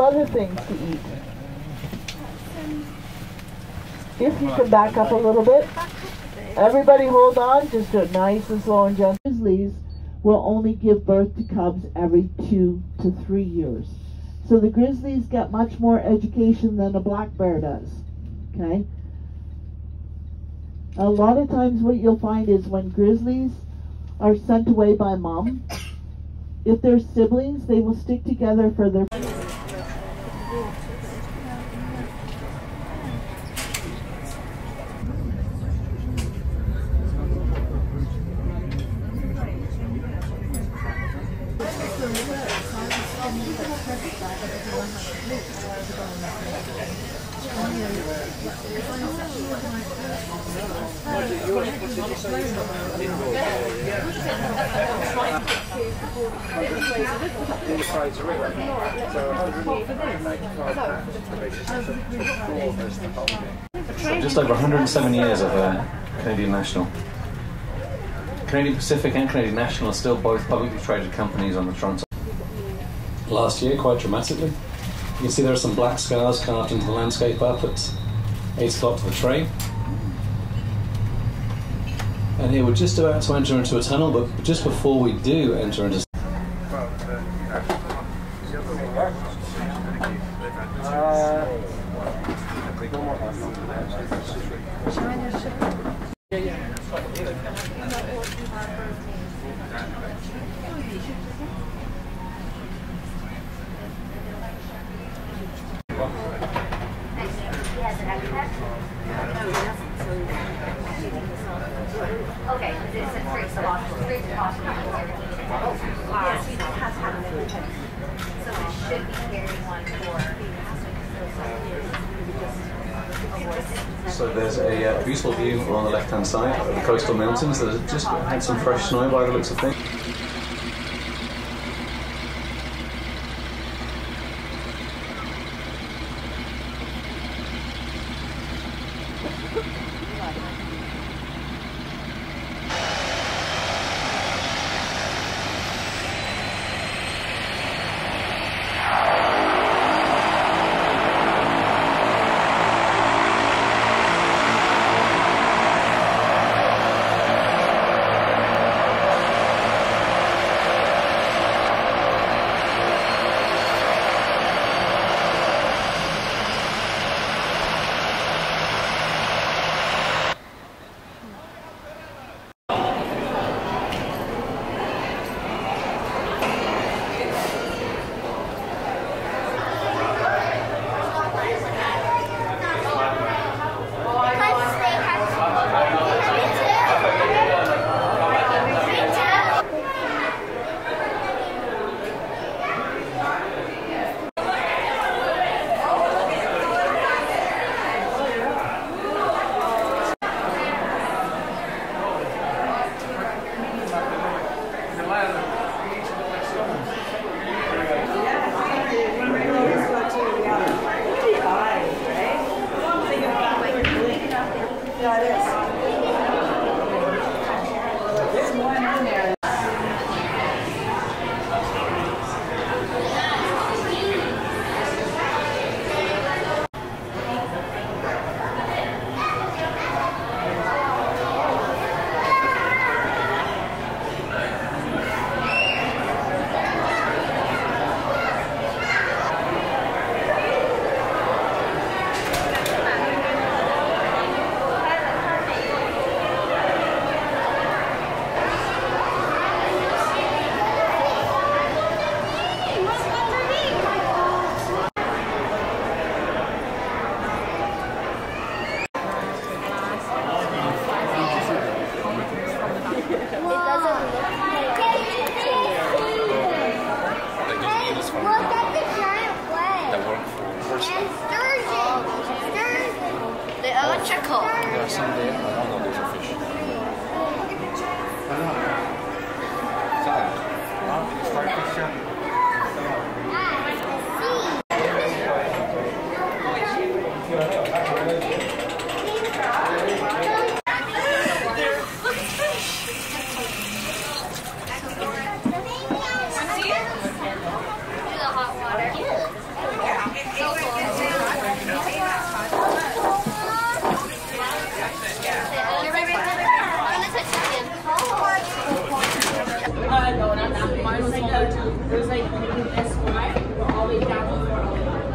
other things to eat. If you can back up a little bit. Everybody hold on, just do it nice and slow and gentle. Grizzlies will only give birth to cubs every 2 to 3 years. So the grizzlies get much more education than a black bear does. Okay? A lot of times what you'll find is when grizzlies are sent away by mom, if they're siblings, they will stick together for their... So just over 107 years of Canadian National. Canadian Pacific and Canadian National are still both publicly traded companies on the Toronto. Last year, quite dramatically, you can see there are some black scars carved into the landscape up at 8 o'clock to the train. And here we're just about to enter into a tunnel, but just before we do enter into... Okay, it's a free, so we should be carrying one for... So there's a beautiful view on the left-hand side of the coastal mountains that have just had some fresh snow by the looks of things. Electrical. There are some there. I don't know, those are fish. The hot water. No, not that. Mine was smaller too. It was like SY all the way down to 4.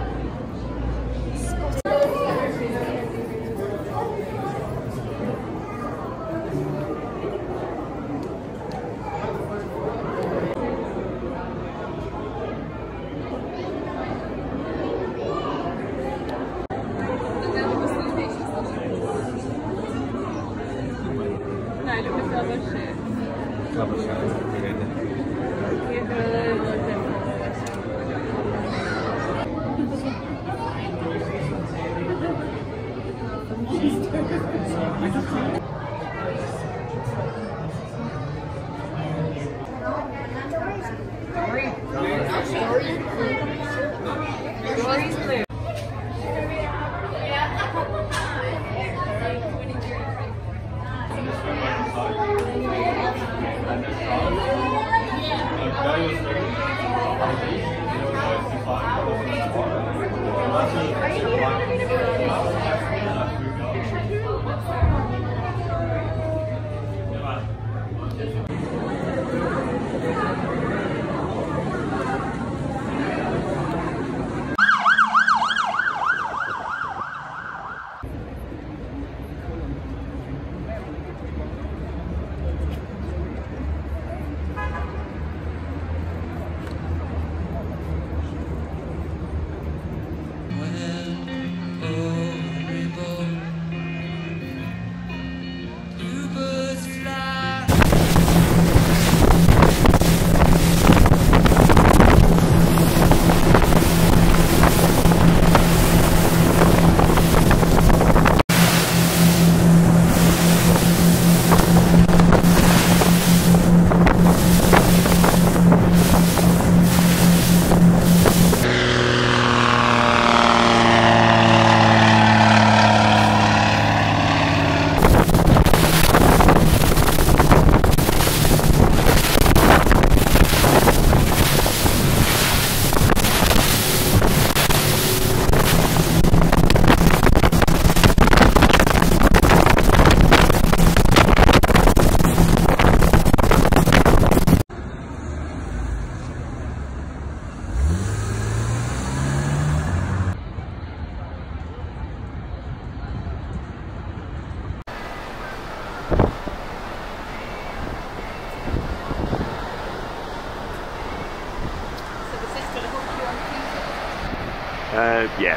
Yeah.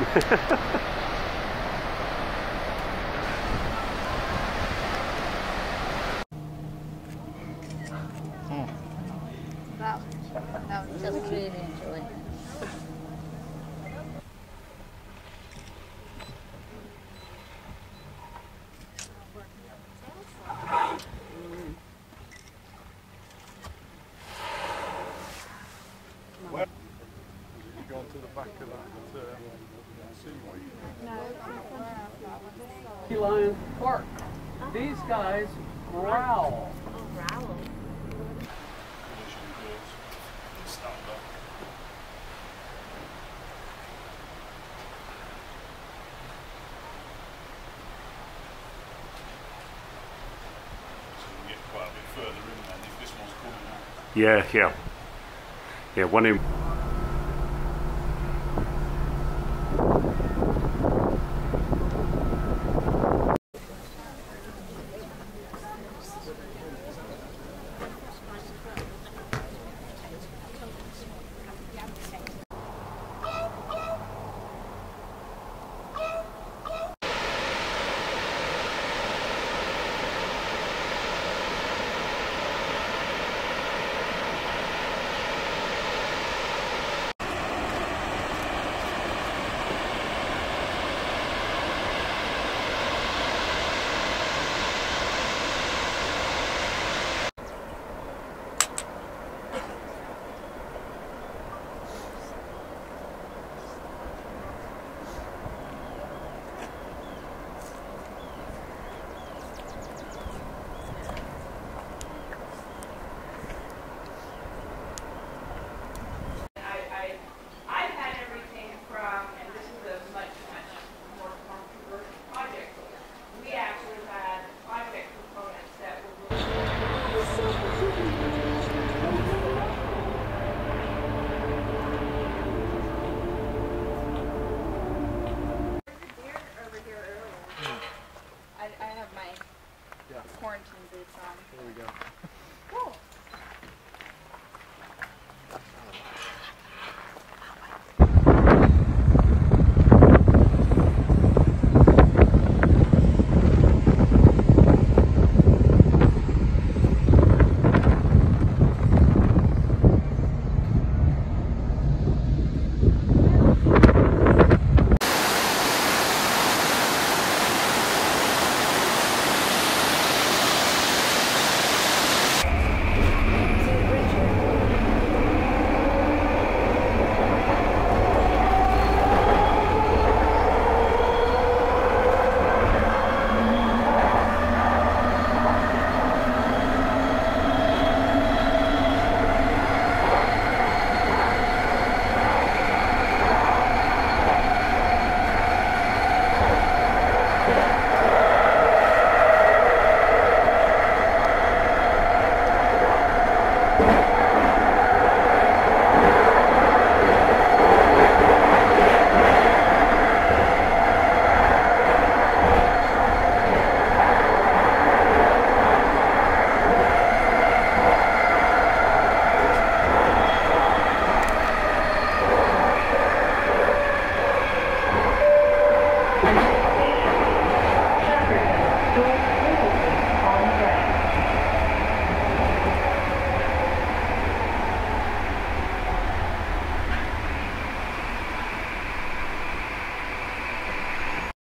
That was just really enjoying it. To the back of that seaway. Sea Lion Park. These guys growl. Growl. Yeah, yeah. Yeah, one in